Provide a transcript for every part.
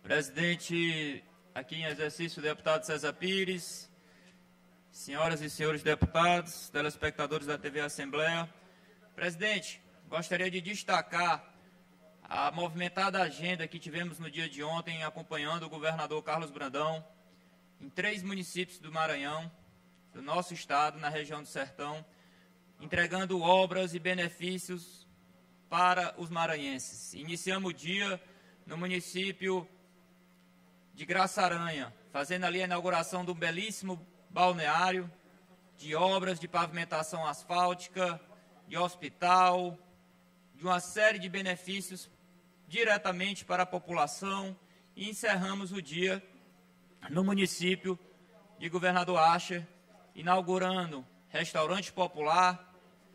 Presidente, aqui em exercício, o deputado César Pires, senhoras e senhores deputados, telespectadores da TV Assembleia. Presidente, gostaria de destacar a movimentada agenda que tivemos no dia de ontem, acompanhando o governador Carlos Brandão, em 3 municípios do Maranhão, do nosso estado, na região do Sertão, entregando obras e benefícios para os maranhenses. Iniciamos o dia no município de Graçaranha, fazendo ali a inauguração de um belíssimo balneário, de obras de pavimentação asfáltica, de hospital, de uma série de benefícios diretamente para a população, e encerramos o dia no município de Governador Acher, inaugurando restaurante popular,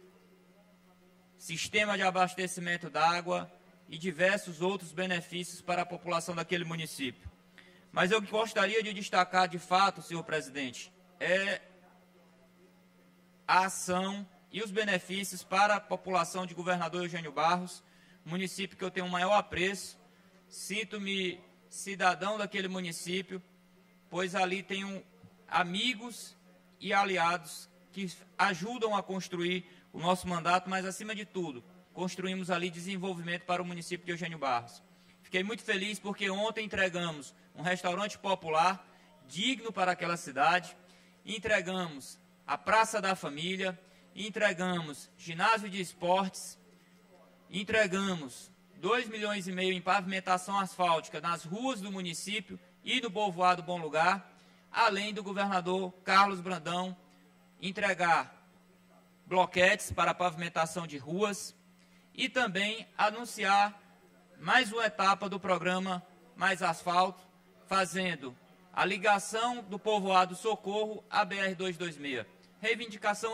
sistema de abastecimento d'água e diversos outros benefícios para a população daquele município. Mas eu gostaria de destacar, de fato, senhor presidente, a ação e os benefícios para a população de Governador Eugênio Barros, município que eu tenho o maior apreço. Sinto-me cidadão daquele município, pois ali tenho amigos e aliados que ajudam a construir o nosso mandato, mas, acima de tudo, construímos ali desenvolvimento para o município de Eugênio Barros. Fiquei muito feliz porque ontem entregamos um restaurante popular digno para aquela cidade, entregamos a Praça da Família, entregamos ginásio de esportes, entregamos 2,5 milhões em pavimentação asfáltica nas ruas do município e do povoado Bom Lugar, além do governador Carlos Brandão entregar bloquetes para a pavimentação de ruas e também anunciar mais uma etapa do programa Mais Asfalto, fazendo a ligação do povoado Socorro à BR-226. Reivindicação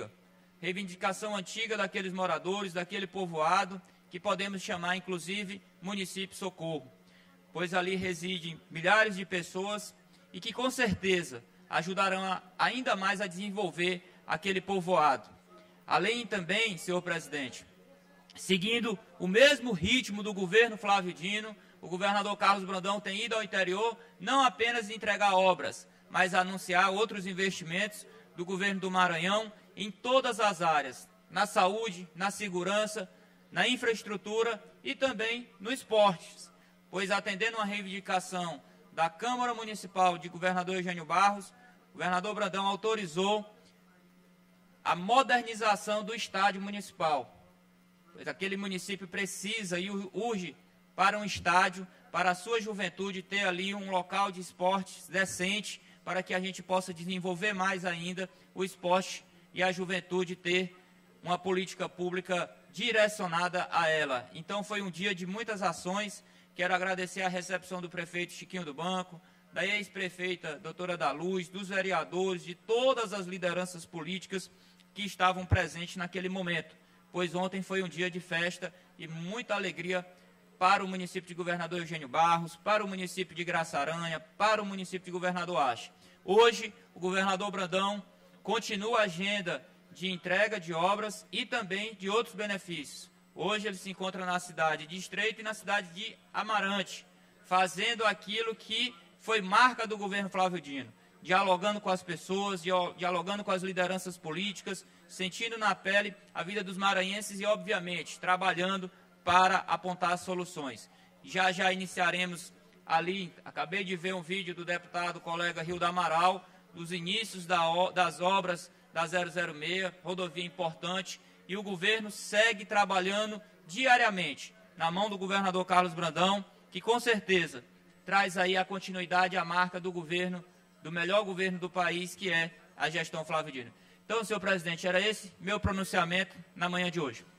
antiga daqueles moradores, daquele povoado, que podemos chamar, inclusive, município Socorro, pois ali residem milhares de pessoas e que, com certeza, ajudarão ainda mais a desenvolver aquele povoado. Além também, senhor presidente, seguindo o mesmo ritmo do governo Flávio Dino, o governador Carlos Brandão tem ido ao interior não apenas entregar obras, mas anunciar outros investimentos do governo do Maranhão em todas as áreas, na saúde, na segurança, na infraestrutura e também no esporte, pois, atendendo uma reivindicação da Câmara Municipal de Governador Eugênio Barros, o governador Brandão autorizou a modernização do estádio municipal, pois aquele município precisa e urge para um estádio, para a sua juventude ter ali um local de esportes decente, para que a gente possa desenvolver mais ainda o esporte e a juventude ter uma política pública direcionada a ela. Então foi um dia de muitas ações. Quero agradecer a recepção do prefeito Chiquinho do Banco, da ex-prefeita doutora da Luz, dos vereadores, de todas as lideranças políticas que estavam presentes naquele momento, pois ontem foi um dia de festa e muita alegria para o município de Governador Eugênio Barros, para o município de Graçaranha, para o município de Governador Acher. Hoje, o governador Brandão continua a agenda de entrega de obras e também de outros benefícios. Hoje ele se encontra na cidade de Estreito e na cidade de Amarante, fazendo aquilo que foi marca do governo Flávio Dino, dialogando com as pessoas, dialogando com as lideranças políticas, sentindo na pele a vida dos maranhenses e, obviamente, trabalhando para apontar soluções. Já iniciaremos ali, acabei de ver um vídeo do deputado colega Rio da Amaral, dos inícios das obras da 006, rodovia importante, e o governo segue trabalhando diariamente na mão do governador Carlos Brandão, que com certeza traz aí a continuidade, a marca do governo, do melhor governo do país, que é a gestão Flávio Dino. Então, senhor presidente, era esse meu pronunciamento na manhã de hoje.